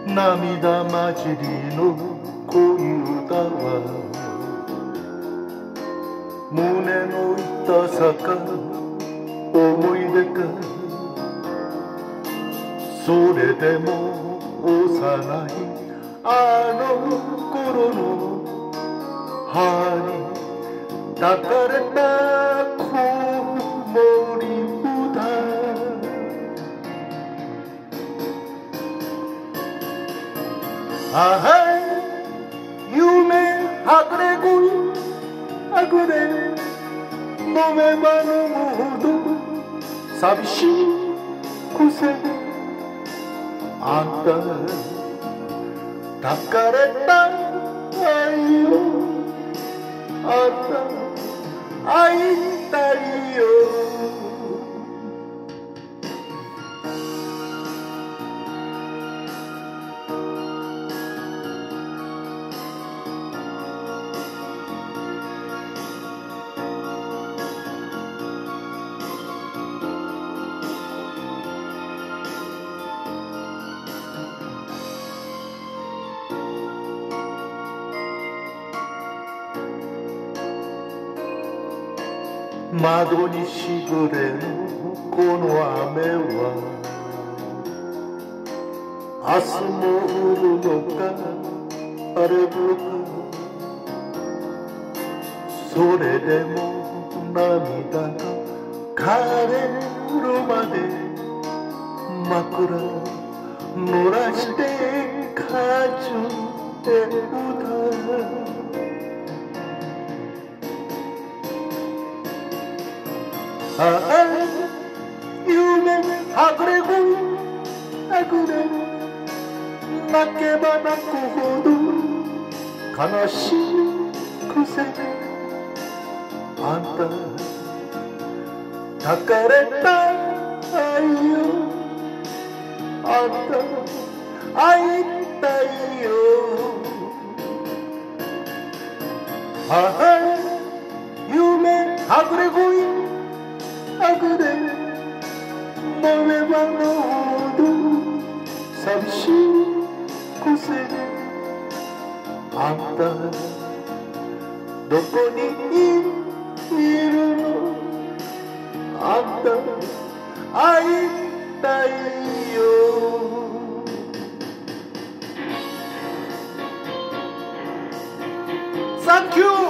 涙混じりの恋歌は胸の痛さか思い出かそれでも幼いあの頃の歯に抱かれた子守歌ああ夢はぐれ恋あぐれ飲めば飲むほど寂しくせあんた抱かれた愛よあんた会いたいよ窓にしぐれるこの雨は明日も降るのか晴れるかそれでも涙が枯れるまで枕濡らして歌中で歌うああ夢はぐれ恋あぐれ泣けば泣くほど悲しくせあんた抱かれた愛よあんた会いたいよああ夢はぐれ恋あぐれ飲めば飲むほど寂しくせあんたどこにいるのあんた会いたいよサンキュー